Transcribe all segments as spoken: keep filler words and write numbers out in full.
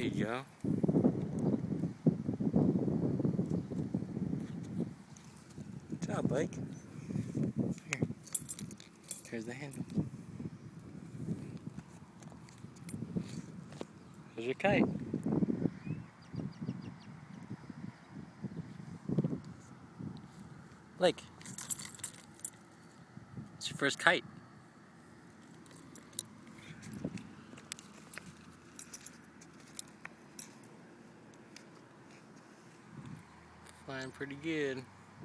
you go. Good job, Blake. Here. Here's the handle. Here's your kite. Blake. It's your first kite. Flying pretty good.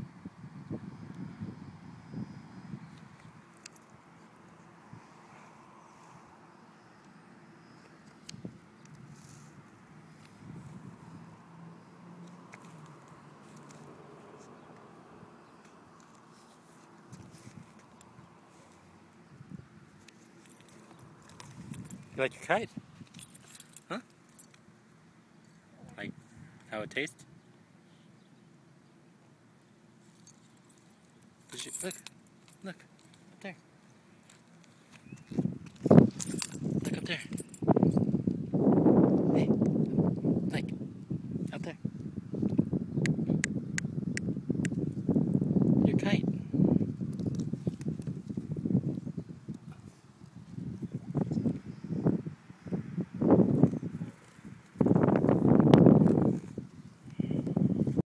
You like your kite? Huh? Like how it tastes? Did you, look, look, up there. Look up there. Hey, like, up there. Your kite.